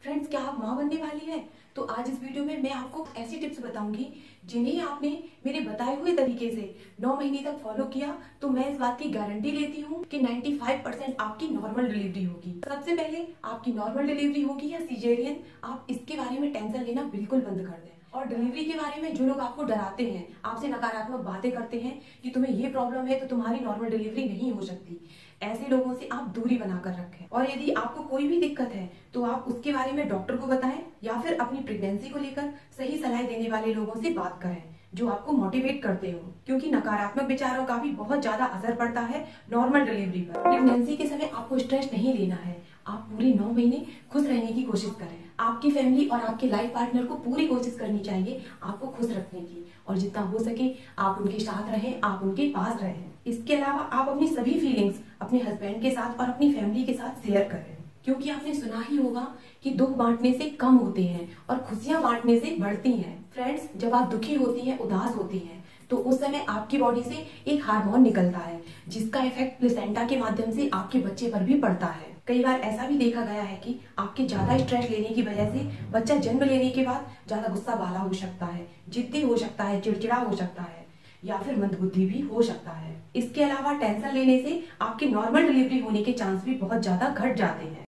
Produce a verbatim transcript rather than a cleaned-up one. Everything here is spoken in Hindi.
फ्रेंड्स, क्या आप माँ बनने वाली हैं? तो आज इस वीडियो में मैं आपको ऐसी टिप्स बताऊंगी जिन्हें आपने मेरे बताए हुए तरीके से नौ महीने तक फॉलो किया तो मैं इस बात की गारंटी लेती हूँ कि पचानवे परसेंट आपकी नॉर्मल डिलीवरी होगी। सबसे पहले आपकी नॉर्मल डिलीवरी होगी या सिजेरियन, आप इसके बारे में टेंशन लेना बिल्कुल बंद कर दें। और डिलीवरी के बारे में जो लोग आपको डराते हैं, आपसे नकारात्मक बातें करते हैं कि तुम्हें ये प्रॉब्लम है तो तुम्हारी नॉर्मल डिलीवरी नहीं हो सकती, ऐसे लोगों से आप दूरी बनाकर रखें। और यदि आपको कोई भी दिक्कत है तो आप उसके बारे में डॉक्टर को बताएं या फिर अपनी प्रेगनेंसी को लेकर सही सलाह देने वाले लोगों से बात करें जो आपको मोटिवेट करते हो, क्योंकि नकारात्मक विचारों का भी बहुत ज्यादा असर पड़ता है नॉर्मल डिलीवरी पर। प्रेगनेंसी के समय आपको स्ट्रेस नहीं लेना है, आप पूरे नौ महीने खुश रहने की कोशिश करें। आपकी फैमिली और आपके लाइफ पार्टनर को पूरी कोशिश करनी चाहिए आपको खुश रखने की, और जितना हो सके आप उनके साथ रहें, आप उनके पास रहें। इसके अलावा आप अपनी सभी फीलिंग्स अपने हस्बैंड के साथ और अपनी फैमिली के साथ शेयर करें, क्योंकि आपने सुना ही होगा कि दुख बांटने से कम होते हैं और खुशियां बांटने से बढ़ती हैं। फ्रेंड्स, जब आप दुखी होती हैं, उदास होती हैं, तो उस समय आपकी बॉडी से एक हार्मोन निकलता है जिसका इफेक्ट प्लेसेंटा के माध्यम से आपके बच्चे पर भी पड़ता है। कई बार ऐसा भी देखा गया है कि आपके ज्यादा स्ट्रेस लेने की वजह से बच्चा जन्म लेने के बाद ज्यादा गुस्सा वाला हो सकता है, जिद्दी हो सकता है, चिड़चिड़ा हो सकता है या फिर मंदबुद्धि भी हो सकता है। इसके अलावा टेंशन लेने से आपकी नॉर्मल डिलीवरी होने के चांस भी बहुत ज्यादा घट जाते हैं।